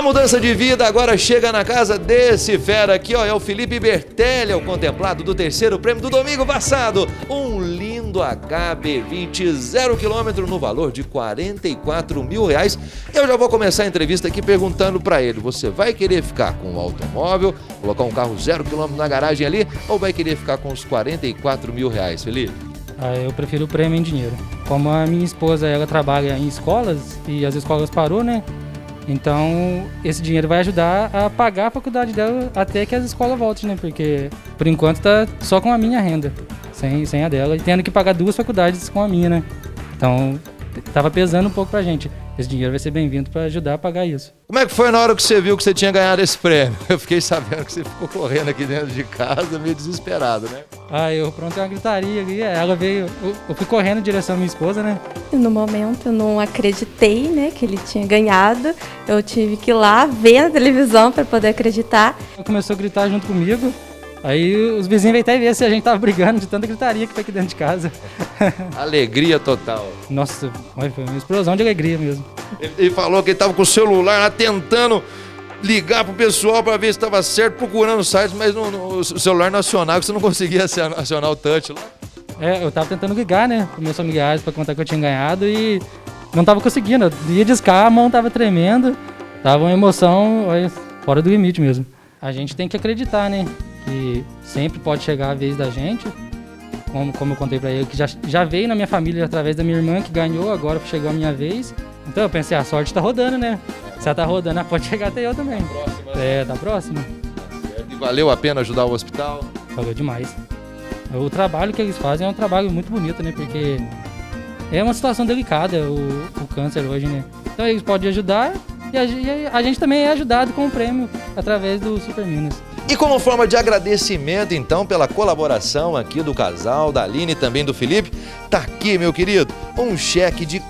mudança de vida agora chega na casa desse fera aqui, ó, é o Felipe Bertelli, é o contemplado do terceiro prêmio do domingo passado. Um lindo HB20 0 km no valor de R$44 mil. Eu já vou começar a entrevista aqui perguntando para ele, você vai querer ficar com o automóvel, colocar um carro 0 km na garagem ali, ou vai querer ficar com os R$44 mil, Felipe? Eu prefiro o prêmio em dinheiro. Como a minha esposa, ela trabalha em escolas e as escolas parou, né? Então, esse dinheiro vai ajudar a pagar a faculdade dela até que as escolas voltem, né? Porque, por enquanto, tá só com a minha renda, sem a dela, e tendo que pagar 2 faculdades com a minha, né? Então, tava pesando um pouco pra gente. Esse dinheiro vai ser bem-vindo para ajudar a pagar isso. Como é que foi na hora que você viu que você tinha ganhado esse prêmio? Eu fiquei sabendo que você ficou correndo aqui dentro de casa, meio desesperado, né? Eu aprontei uma gritaria ali, ela veio, eu fui correndo em direção à minha esposa, né? No momento eu não acreditei, né, que ele tinha ganhado. Eu tive que ir lá ver na televisão para poder acreditar. Ela começou a gritar junto comigo. Aí os vizinhos veio até ver se a gente tava brigando de tanta gritaria que foi aqui dentro de casa. Alegria total. Nossa, foi uma explosão de alegria mesmo. Ele falou que ele tava com o celular lá tentando ligar pro pessoal para ver se estava certo, procurando sites, mas no celular nacional que você não conseguia acionar o touch lá. Eu tava tentando ligar, né, com meus familiares para contar que eu tinha ganhado e não tava conseguindo. Eu ia discar, a mão tava tremendo, tava uma emoção fora do limite mesmo. A gente tem que acreditar, né? Que sempre pode chegar a vez da gente, como eu contei pra ele, que já veio na minha família através da minha irmã que ganhou, agora chegou a minha vez. Então eu pensei, a sorte tá rodando, né? Se ela tá rodando, ela pode chegar até eu também. Tá próxima, né? Tá próxima. E valeu a pena ajudar o hospital? Valeu demais. O trabalho que eles fazem é um trabalho muito bonito, né? Porque é uma situação delicada o câncer hoje, né? Então eles podem ajudar e a gente também é ajudado com o prêmio através do Super Minas. E como forma de agradecimento, então, pela colaboração aqui do casal, da Aline e também do Felipe, tá aqui, meu querido, um cheque de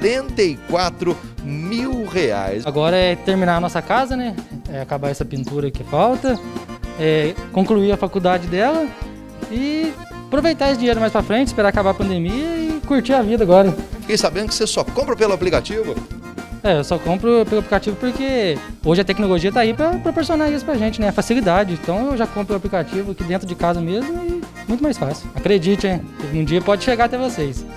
R$44 mil. Agora é terminar a nossa casa, né? Acabar essa pintura que falta, concluir a faculdade dela e aproveitar esse dinheiro mais pra frente, esperar acabar a pandemia e curtir a vida agora. Fiquei sabendo que você só compra pelo aplicativo? Eu só compro pelo aplicativo porque hoje a tecnologia tá aí para proporcionar isso pra gente, né? A facilidade. Então eu já compro pelo aplicativo aqui dentro de casa mesmo e muito mais fácil. Acredite, hein? Um dia pode chegar até vocês.